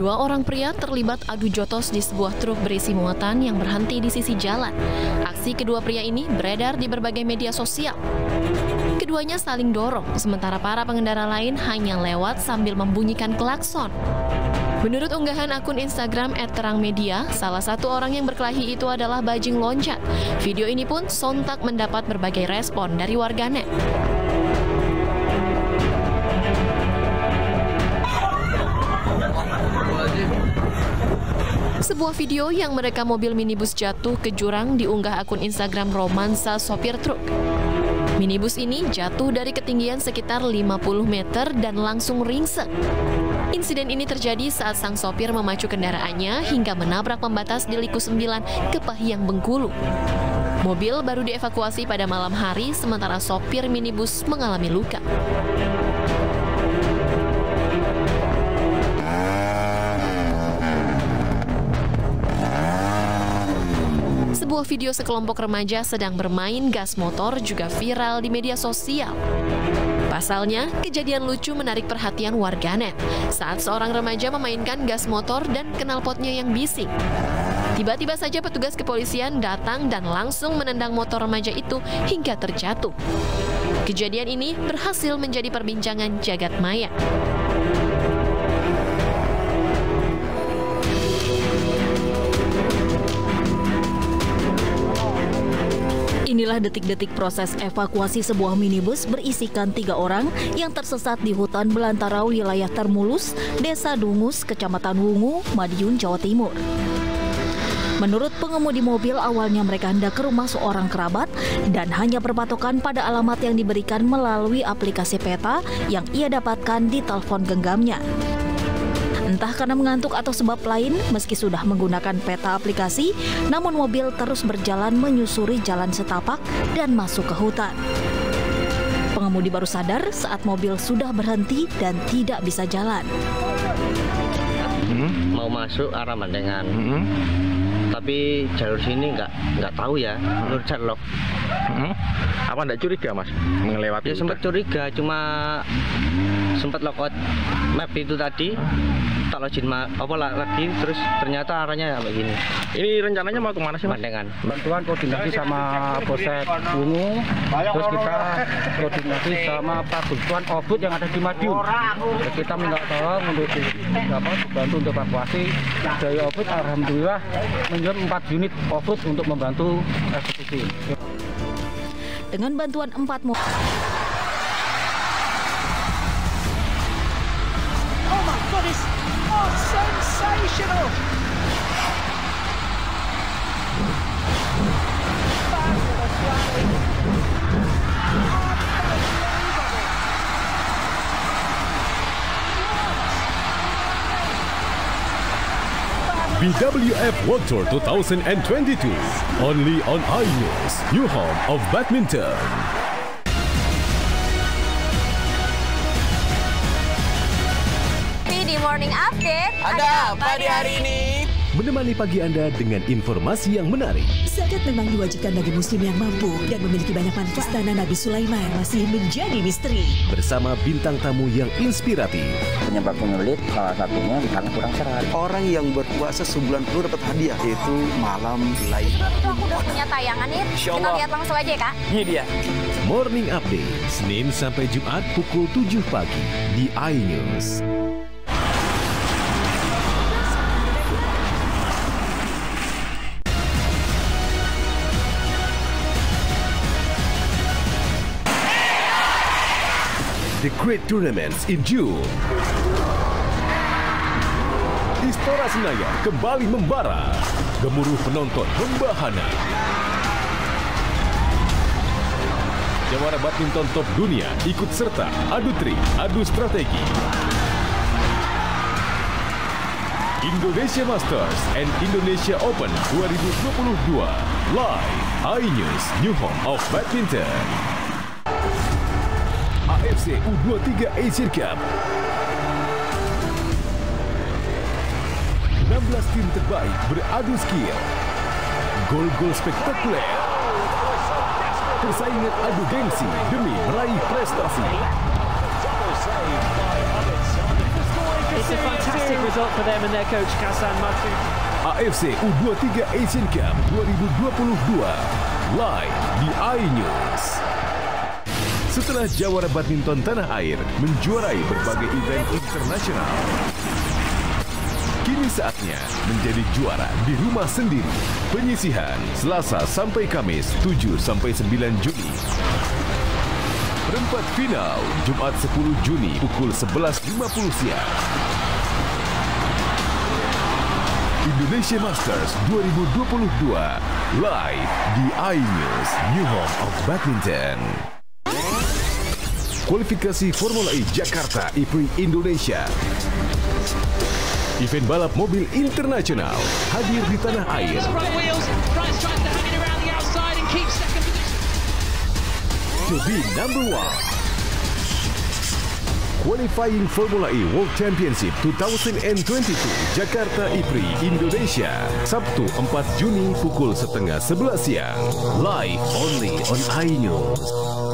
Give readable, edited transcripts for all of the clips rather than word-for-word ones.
Dua orang pria terlibat adu jotos di sebuah truk berisi muatan yang berhenti di sisi jalan. Aksi kedua pria ini beredar di berbagai media sosial. Keduanya saling dorong, sementara para pengendara lain hanya lewat sambil membunyikan klakson. Menurut unggahan akun Instagram @terangmedia, salah satu orang yang berkelahi itu adalah bajing loncat. Video ini pun sontak mendapat berbagai respon dari warganet. Sebuah video yang merekam mobil minibus jatuh ke jurang diunggah akun Instagram Romansa Sopir Truk. Minibus ini jatuh dari ketinggian sekitar 50 meter dan langsung ringsek. Insiden ini terjadi saat sang sopir memacu kendaraannya hingga menabrak pembatas di Liku 9, Kepahyang, Bengkulu. Mobil baru dievakuasi pada malam hari, sementara sopir minibus mengalami luka. Sebuah video sekelompok remaja sedang bermain gas motor juga viral di media sosial. Pasalnya, kejadian lucu menarik perhatian warganet saat seorang remaja memainkan gas motor dan knalpotnya yang bising. Tiba-tiba saja petugas kepolisian datang dan langsung menendang motor remaja itu hingga terjatuh. Kejadian ini berhasil menjadi perbincangan jagat maya. Inilah detik-detik proses evakuasi sebuah minibus berisikan 3 orang yang tersesat di hutan belantara wilayah Termulus, Desa Dungus, Kecamatan Wungu, Madiun, Jawa Timur. Menurut pengemudi mobil, awalnya mereka hendak ke rumah seorang kerabat dan hanya berpatokan pada alamat yang diberikan melalui aplikasi peta yang ia dapatkan di telepon genggamnya. Entah karena mengantuk atau sebab lain, meski sudah menggunakan peta aplikasi, namun mobil terus berjalan menyusuri jalan setapak dan masuk ke hutan. Pengemudi baru sadar saat mobil sudah berhenti dan tidak bisa jalan. Mau masuk arah Mandengan, tapi jalur sini nggak tahu ya, jalur Cerlok. Apa nggak curiga mas melewati? Ya sempat curiga, cuma sempat lokot map itu tadi. Tak login lagi, terus ternyata arahnya kayak gini. Ini rencananya mau kemana sih mas? Mandengan. Bantuan koordinasi sama Polsek Wungu, terus kita koordinasi sama Pak Bantuan Obud yang ada di Madiun. Kita minta tolong untuk bantu untuk evakuasi dari Obud. Alhamdulillah menjual 4 unit Obud untuk membantu eksekusi. Dengan bantuan 4 mobil. Oh my goodness! Oh, sensational! Fabulous rally. BWF World Tour 2022, only on iNews, new home of badminton. Di Morning Update, ada apa di hari ini? Menemani pagi Anda dengan informasi yang menarik. Zakat memang diwajibkan bagi muslim yang mampu dan memiliki banyak manfaat. Istana Nabi Sulaiman masih menjadi misteri. Bersama bintang tamu yang inspiratif. Penyebab penyulit salah satunya karena kurang serat. Orang yang berpuasa sebulan penuh dapat hadiah, yaitu malam live. Aku udah punya tayangan nih, kita lihat langsung aja ya Kak. Ini dia. Morning Update, Senin sampai Jumat pukul 7 pagi di iNews. The Great Tournaments in June. Istora Senayan kembali membara. Gemuruh penonton membahana. Jawara badminton top dunia ikut serta adu trik, adu strategi. Indonesia Masters and Indonesia Open 2022. Live iNews, new home of badminton. AFC U23 Asian Cup. 16 tim terbaik beradu skill. Gol-gol spektakuler. Persaingan adu gengsi demi meraih prestasi. It's a fantastic result for them and their coach Kasan Matu. AFC U23 Asian Cup 2022 live di iNews. Setelah jawara badminton tanah air menjuarai berbagai event internasional, kini saatnya menjadi juara di rumah sendiri. Penyisihan Selasa sampai Kamis 7 sampai 9 Juni. Perempat final Jumat 10 Juni pukul 11.50 siang. Indonesia Masters 2022 live di iNews, New Home of Badminton. Kualifikasi Formula E Jakarta IPRI Indonesia. Event balap mobil internasional hadir di tanah air. To be number one. Qualifying Formula E World Championship 2022 Jakarta IPRI Indonesia Sabtu 4 Juni pukul 10:30 siang. Live only on iNews.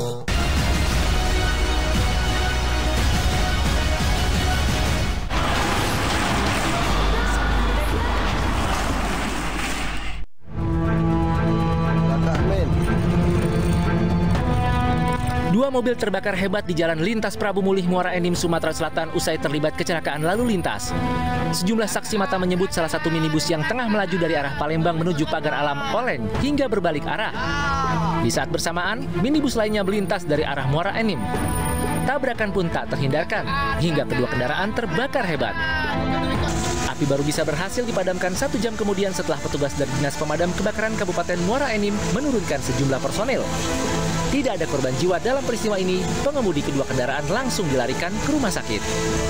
Dua mobil terbakar hebat di Jalan Lintas Prabu Mulih, Muara Enim, Sumatera Selatan usai terlibat kecelakaan lalu lintas. Sejumlah saksi mata menyebut salah satu minibus yang tengah melaju dari arah Palembang menuju Pagar Alam oleng hingga berbalik arah. Di saat bersamaan, minibus lainnya melintas dari arah Muara Enim. Tabrakan pun tak terhindarkan hingga kedua kendaraan terbakar hebat. Api baru bisa berhasil dipadamkan 1 jam kemudian setelah petugas dari Dinas Pemadam Kebakaran Kabupaten Muara Enim menurunkan sejumlah personel. Tidak ada korban jiwa dalam peristiwa ini, pengemudi kedua kendaraan langsung dilarikan ke rumah sakit.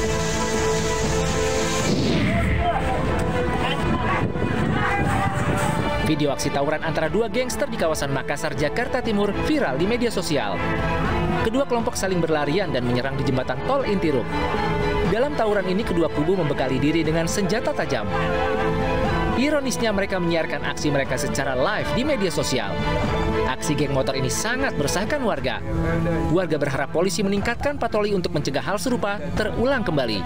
Video aksi tawuran antara dua gangster di kawasan Makassar, Jakarta Timur viral di media sosial. Kedua kelompok saling berlarian dan menyerang di jembatan tol Intiruk. Dalam tawuran ini kedua kubu membekali diri dengan senjata tajam. Ironisnya mereka menyiarkan aksi mereka secara live di media sosial. Aksi geng motor ini sangat meresahkan warga. Warga berharap polisi meningkatkan patroli untuk mencegah hal serupa terulang kembali.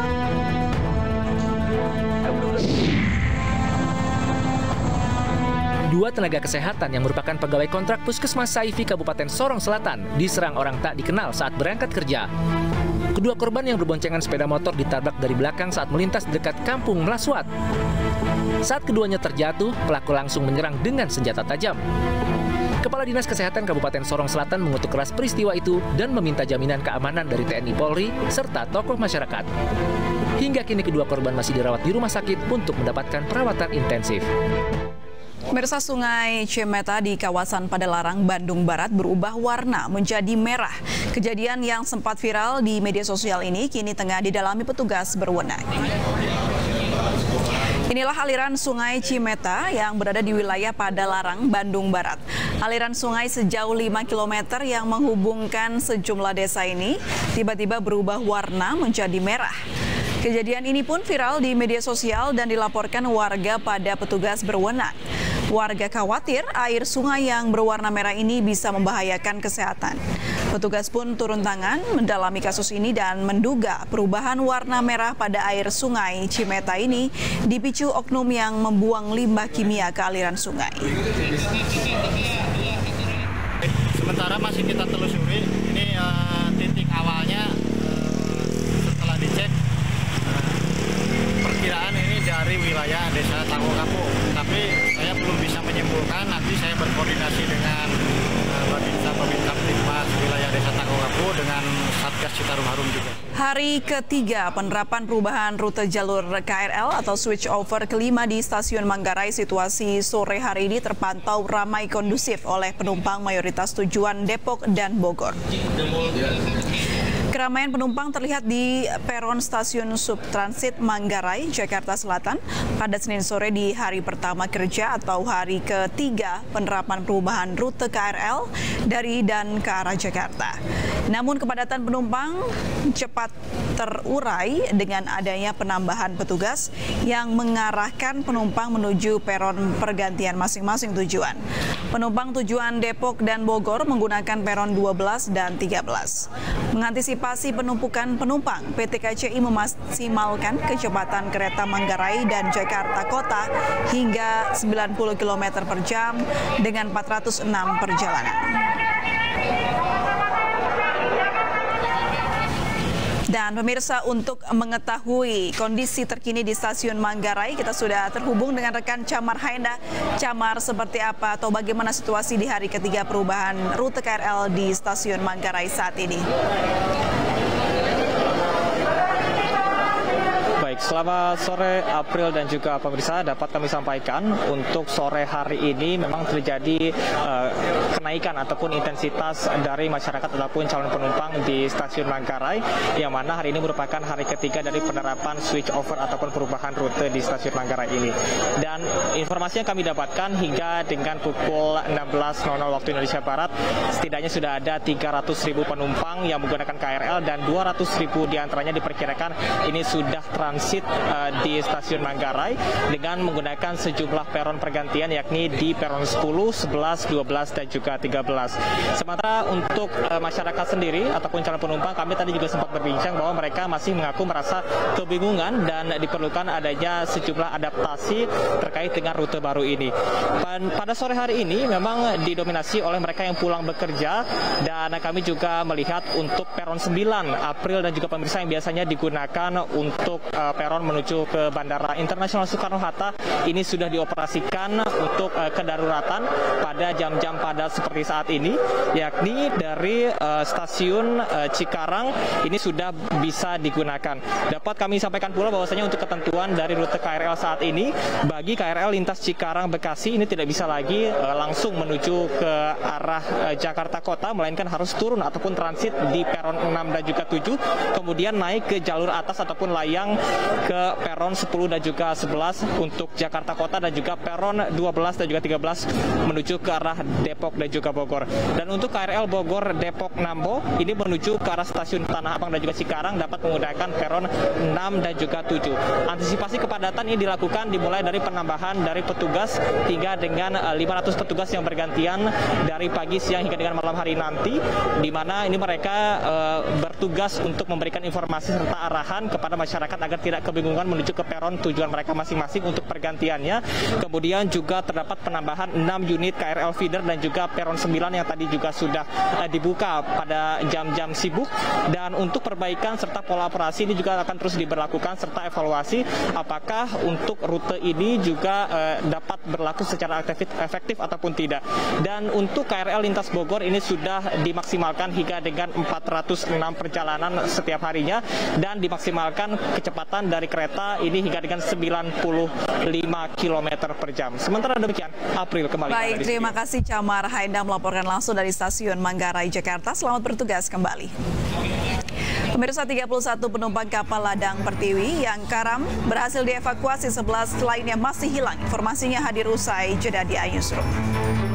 Dua tenaga kesehatan yang merupakan pegawai kontrak Puskesmas Saifi Kabupaten Sorong Selatan diserang orang tak dikenal saat berangkat kerja. Kedua korban yang berboncengan sepeda motor ditabrak dari belakang saat melintas dekat kampung Melaswat. Saat keduanya terjatuh, pelaku langsung menyerang dengan senjata tajam. Kepala Dinas Kesehatan Kabupaten Sorong Selatan mengutuk keras peristiwa itu dan meminta jaminan keamanan dari TNI Polri serta tokoh masyarakat. Hingga kini kedua korban masih dirawat di rumah sakit untuk mendapatkan perawatan intensif. Pemirsa, Sungai Cimeta di kawasan Padalarang, Bandung Barat berubah warna menjadi merah. Kejadian yang sempat viral di media sosial ini kini tengah didalami petugas berwenang. Inilah aliran Sungai Cimeta yang berada di wilayah Padalarang, Bandung Barat. Aliran sungai sejauh 5 km yang menghubungkan sejumlah desa ini tiba-tiba berubah warna menjadi merah. Kejadian ini pun viral di media sosial dan dilaporkan warga pada petugas berwenang. Warga khawatir air sungai yang berwarna merah ini bisa membahayakan kesehatan. Petugas pun turun tangan mendalami kasus ini dan menduga perubahan warna merah pada air Sungai Cimeta ini dipicu oknum yang membuang limbah kimia ke aliran sungai. Sementara masih kita telusuri, ini titik awalnya setelah dicek perkiraan ini dari wilayah Desa Tanggokapu, tapi saya belum bisa menyimpulkan. Nanti saya berkoordinasi dengan Babinsa Tipmas wilayah Desa Tanggokapu dengan Satgas Citarum Harum juga. Hari ketiga penerapan perubahan rute jalur KRL atau switch over kelima di Stasiun Manggarai, situasi sore hari ini terpantau ramai kondusif oleh penumpang mayoritas tujuan Depok dan Bogor. Keramaian penumpang terlihat di peron Stasiun Subtransit Manggarai, Jakarta Selatan pada Senin sore di hari pertama kerja atau hari ketiga penerapan perubahan rute KRL dari dan ke arah Jakarta. Namun kepadatan penumpang cepat terurai dengan adanya penambahan petugas yang mengarahkan penumpang menuju peron pergantian masing-masing tujuan. Penumpang tujuan Depok dan Bogor menggunakan peron 12 dan 13. Mengantisipasi penumpukan penumpang, PT KCI memaksimalkan kecepatan kereta Manggarai dan Jakarta Kota hingga 90 km per jam dengan 406 perjalanan. Dan pemirsa, untuk mengetahui kondisi terkini di stasiun Manggarai, kita sudah terhubung dengan rekan Camar Haenda. Camar, seperti apa atau bagaimana situasi di hari ketiga perubahan rute KRL di stasiun Manggarai saat ini? Baik, selamat sore April dan juga pemirsa. Dapat kami sampaikan untuk sore hari ini memang terjadi kenaikan ataupun intensitas dari masyarakat ataupun calon penumpang di stasiun Manggarai, yang mana hari ini merupakan hari ketiga dari penerapan switch over ataupun perubahan rute di stasiun Manggarai ini. Dan informasi yang kami dapatkan hingga dengan pukul 16.00 waktu Indonesia Barat, setidaknya sudah ada 300.000 penumpang yang menggunakan KRL dan 200.000 diantaranya diperkirakan ini sudah transit di stasiun Manggarai dengan menggunakan sejumlah peron pergantian, yakni di peron 10, 11, 12, dan juga 13. Sementara untuk masyarakat sendiri ataupun calon penumpang, kami tadi juga sempat berbincang bahwa mereka masih mengaku merasa kebingungan dan diperlukan adanya sejumlah adaptasi terkait dengan rute baru ini. Pada sore hari ini memang didominasi oleh mereka yang pulang bekerja, dan kami juga melihat untuk peron 9 April dan juga pemirsa yang biasanya digunakan untuk peron menuju ke Bandara Internasional Soekarno-Hatta ini sudah dioperasikan untuk kedaruratan pada jam-jam padat seperti saat ini, yakni dari stasiun Cikarang ini sudah bisa digunakan. Dapat kami sampaikan pula bahwasanya untuk ketentuan dari rute KRL saat ini, bagi KRL lintas Cikarang Bekasi ini tidak bisa lagi langsung menuju ke arah Jakarta Kota, melainkan harus turun ataupun transit di peron 6 dan juga 7, kemudian naik ke jalur atas ataupun layang ke peron 10 dan juga 11 untuk Jakarta Kota, dan juga peron 12 dan juga 13 menuju ke arah Depok dan juga Bogor. Dan untuk KRL Bogor Depok Nambo ini menuju ke arah stasiun Tanah Abang dan juga Cikarang dapat menggunakan peron 6 dan juga 7. Antisipasi kepadatan ini dilakukan dimulai dari penambahan dari petugas hingga dengan 500 petugas yang bergantian dari pagi, siang hingga dengan malam hari nanti, di mana ini mereka bertugas untuk memberikan informasi serta arahan kepada masyarakat agar tidak kebingungan menuju ke peron tujuan mereka masing-masing untuk pergantiannya. Kemudian juga terdapat penambahan 6 unit KRL feeder dan juga peron 9 yang tadi juga sudah dibuka pada jam-jam sibuk. Dan untuk perbaikan serta pola operasi ini juga akan terus diberlakukan serta evaluasi apakah untuk rute ini juga dapat berlaku secara efektif ataupun tidak. Dan untuk KRL lintas Bogor ini sudah dimaksimalkan hingga dengan 406 perjalanan setiap harinya, dan dimaksimalkan kecepatan dari kereta ini hingga dengan 95 km per jam. Sementara demikian, April kembali. Baik, terima kasih Camar Haenda melaporkan langsung dari stasiun Manggarai, Jakarta. Selamat bertugas kembali. Pemirsa, 31 penumpang kapal ladang Pertiwi yang karam berhasil dievakuasi, 11 lainnya masih hilang. Informasinya hadir usai jeda di iNewsroom.